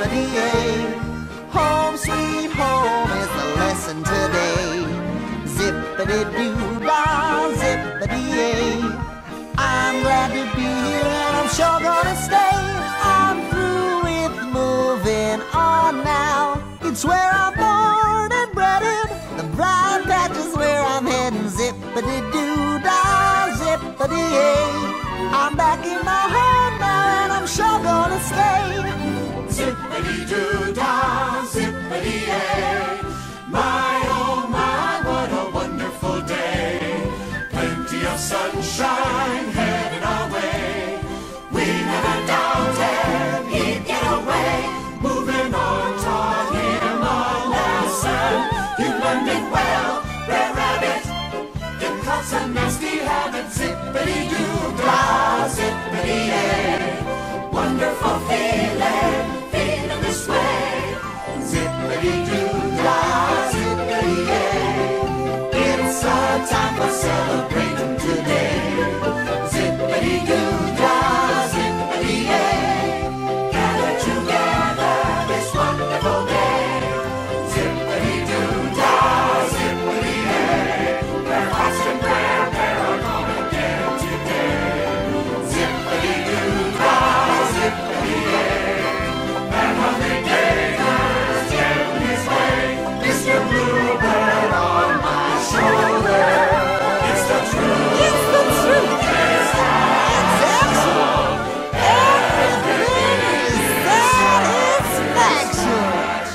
zip-a-dee-day. Home sweet home is the lesson today. Zip-a-dee-do-dah, zip-a-dee-day. I'm glad to be here and I'm sure gonna stay. I'm through with moving on now. It's where I'm born and bred in. The brown patch is where I'm heading. Zip-a-dee-do-dah, zip-a-dee-day. I'm back in my home now and I'm sure gonna stay. Zip-a-dee-do-dah, zip-a-dee-day. My, oh my, what a wonderful day. Plenty of sunshine headed our way. We never doubted he'd get away. Moving on taught him a lesson. He learned it well, Brer Rabbit. Get caught some nasty habits. Zip-a-dee-do-dah, zip-a-dee-day. Wonderful feeling, feeling this way. Zip-a-dee-do-dah, zip-a-dee-day. It's a time for celebrating today. Zip-a-dee-do-dah, zip-a-dee-day. Gather together this wonderful day. Zip-a-dee-do-dah, zip-a-dee-day. Their hearts and prayer are gonna get today. Zip-a-dee-do-dah, zip-a-dee-day. That hungry gator's getting his way. Mr. Bluebird on my shoulder. It's the truth. It's the truth. It's factual. Everything is satisfaction.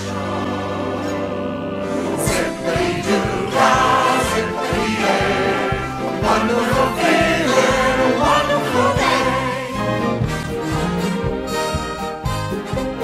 Zip-a-dee-do-dah, zip-a-dee-day. Wonderful feeling, wonderful day.